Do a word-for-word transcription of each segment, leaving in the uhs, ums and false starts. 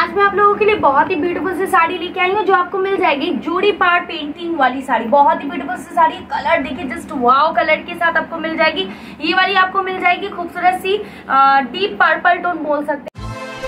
आज मैं आप लोगों के लिए बहुत ही ब्यूटीफुल सी साड़ी लेके आई हूँ जो आपको मिल जाएगी जोड़ी पार्ट पेंटिंग वाली साड़ी। बहुत ही ब्यूटीफुल सी साड़ी, कलर देखिए जस्ट वाव कलर के साथ आपको मिल जाएगी। ये वाली आपको मिल जाएगी खूबसूरत सी डीप पर्पल टोन बोल सकते हैं।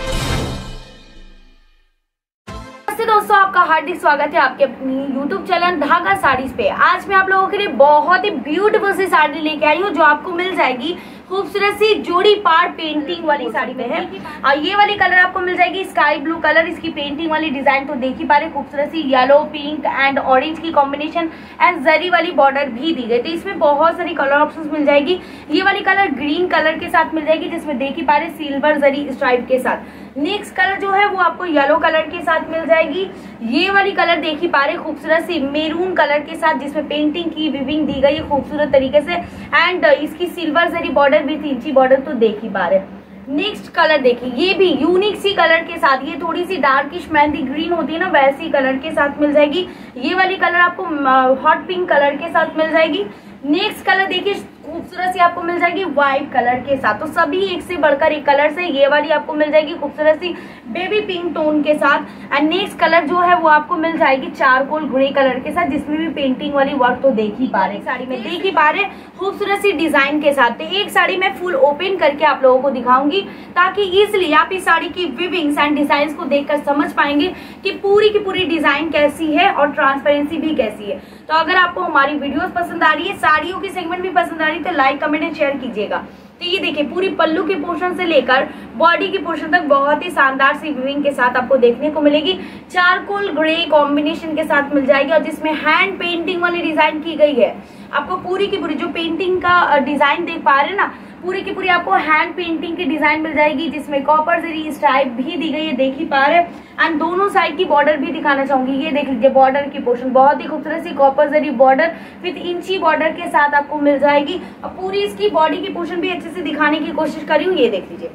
दोस्तों आपका हार्दिक स्वागत है आपके अपनी यूट्यूब चैनल धागा साड़ीज पे। आज मैं आप लोगों के लिए बहुत ही ब्यूटीफुल सी साड़ी लेके आई हूँ जो आपको मिल जाएगी खूबसूरत सी जोड़ी पार्ट पेंटिंग वाली साड़ी में है। और ये वाली कलर आपको मिल जाएगी स्काई ब्लू कलर। इसकी पेंटिंग वाली डिजाइन तो देख ही पा रहे, खूबसूरत सी येलो पिंक एंड ऑरेंज की कॉम्बिनेशन एंड जरी वाली बॉर्डर भी दी गई। तो इसमें बहुत सारी कलर ऑप्शंस मिल जाएगी। ये वाली कलर ग्रीन कलर के साथ मिल जाएगी जिसमें देख ही पा रहे सिल्वर जरी स्ट्राइप के साथ। नेक्स्ट कलर जो है वो आपको येलो कलर के साथ मिल जाएगी। ये वाली कलर देख ही पा रहे खूबसूरत सी मेरून कलर के साथ जिसमें पेंटिंग की विविंग दी गई है खूबसूरत तरीके से एंड इसकी सिल्वर जरी बॉर्डर विथ इंची बॉर्डर तो देख ही पा रहे। नेक्स्ट कलर देखिए, ये भी यूनिक सी कलर के साथ, ये थोड़ी सी डार्किश मेहंदी ग्रीन होती है ना वैसी कलर के साथ मिल जाएगी। ये वाली कलर आपको हॉट पिंक कलर के साथ मिल जाएगी। नेक्स्ट कलर देखिए खूबसूरत सी आपको मिल जाएगी व्हाइट कलर के साथ। तो सभी एक से बढ़कर एक कलर से ये वाली आपको मिल जाएगी खूबसूरत सी बेबी पिंक टोन के साथ। एंड नेक्स्ट कलर जो है वो आपको मिल जाएगी चारकोल ग्रे कलर के साथ जिसमें भी पेंटिंग वाली वर्क तो देख ही पा रहे, साड़ी में देख ही पा रहे खूबसूरत सी डिजाइन के साथ। तो एक साड़ी मैं फुल ओपन करके आप लोगों को दिखाऊंगी ताकि इजिली आप इस साड़ी की विविंग्स एंड डिजाइन को देखकर समझ पाएंगे कि पूरी की पूरी डिजाइन कैसी है और ट्रांसपेरेंसी भी कैसी है। तो अगर आपको हमारी वीडियोस पसंद आ रही है, साड़ियों की सेगमेंट भी पसंद आ रही है तो लाइक कमेंट एंड शेयर कीजिएगा। तो ये देखिए पूरी पल्लू के पोर्शन से लेकर बॉडी के पोर्शन तक बहुत ही शानदार सी विविंग के साथ आपको देखने को मिलेगी। चारकोल ग्रे कॉम्बिनेशन के साथ मिल जाएगी और जिसमें हैंड पेंटिंग वाली डिजाइन की गई है। आपको पूरी की पूरी जो पेंटिंग का डिजाइन देख पा रहे हैं ना, पूरी की पूरी आपको हैंड पेंटिंग की डिजाइन मिल जाएगी जिसमें कॉपर जरी स्ट्राइप भी दी गई है, देख ही पा रहे। एंड दोनों साइड की बॉर्डर भी दिखाना चाहूंगी। ये देख लीजिए बॉर्डर की पोर्शन बहुत ही खूबसूरत सी कॉपर जरी बॉर्डर विद इंची बॉर्डर के साथ आपको मिल जाएगी। और पूरी इसकी बॉडी की पोर्शन भी अच्छे से दिखाने की कोशिश करी हूँ। ये देख लीजिए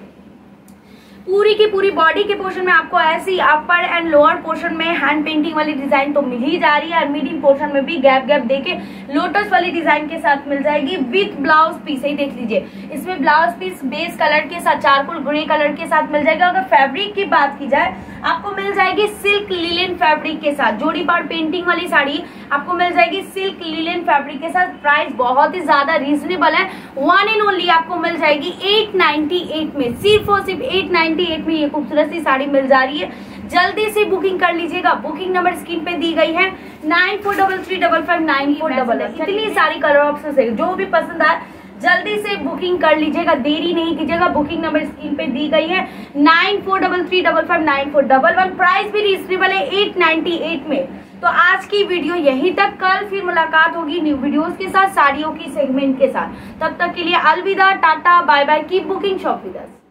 पूरी की पूरी बॉडी के पोर्शन में आपको ऐसी अपर एंड लोअर पोर्शन में हैंड पेंटिंग वाली डिजाइन तो मिल ही जा रही है और मिडिल पोर्शन में भी गैप गैप देके लोटस वाली डिजाइन के साथ मिल जाएगी विथ ब्लाउज पीस। ही देख लीजिए इसमें ब्लाउज पीस बेस कलर के साथ चारकोल ग्रे कलर के साथ मिल जाएगा। अगर फैब्रिक की बात की जाए आपको मिल जाएगी सिल्क लिलेन फैब्रिक के साथ। जोड़ी पार्ट पेंटिंग वाली साड़ी आपको मिल जाएगी सिल्क लिलेन फैब्रिक के साथ। प्राइस बहुत ही ज्यादा रीजनेबल है, वन एंड ओनली आपको मिल जाएगी एट नाइनटी एट में, सिर्फ और सिर्फ एट नाइनटी एट में ये खूबसूरत सी साड़ी मिल जा रही है। जल्दी से बुकिंग कर लीजिएगा। बुकिंग नंबर स्क्रीन पे दी गई है nine four double three double five nine four double. इतनी सारी कलर ऑप्शन है, जो भी पसंद आए जल्दी से बुकिंग कर लीजिएगा, देरी नहीं कीजिएगा। बुकिंग नंबर स्क्रीन पे दी गई है nine four double three double five nine four double one. Price भी रीजनेबल है एट नाइनटी एट में। तो आज की वीडियो यहीं तक, कल फिर मुलाकात होगी न्यू वीडियोस के साथ साड़ियों की सेगमेंट के साथ। तब तक के लिए अलविदा, tata, bye bye, keep booking shop with us.